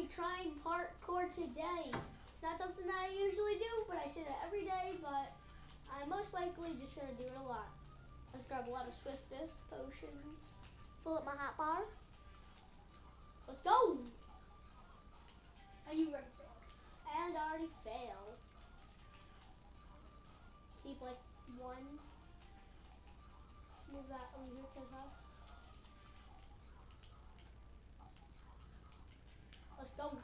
trying parkour today. It's not something that I usually do, but I say that every day, but I'm most likely just going to do it a lot. Let's grab a lot of swiftness potions. Fill up my hot bar. Let's go! Are you ready to? And I already failed. Keep like one. Move that over here to the top. Let's go.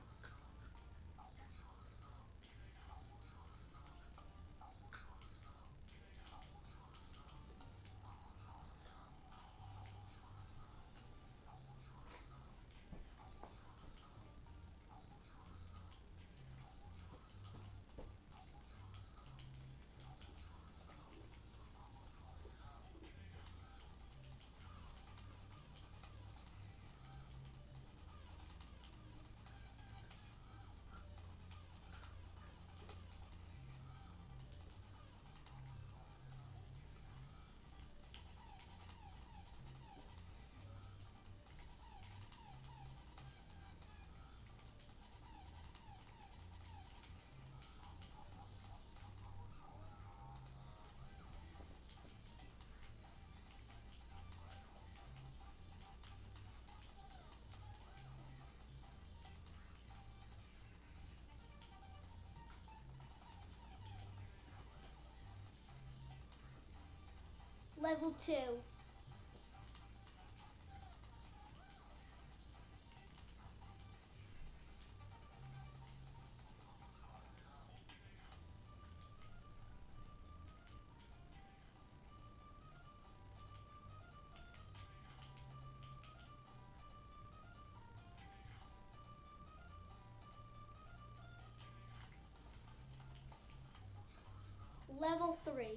Level 2. Level 3.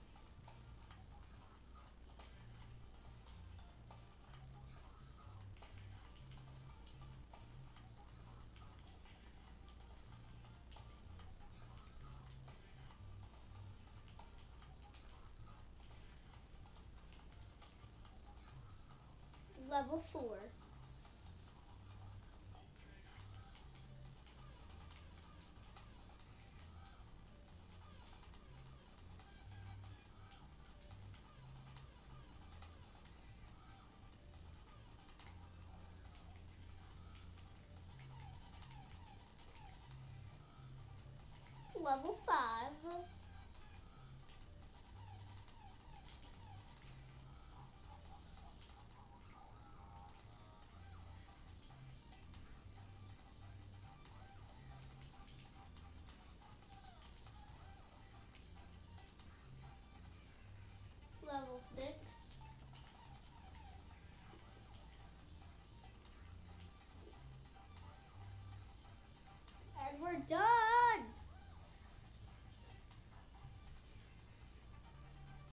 Level 4. Level 5.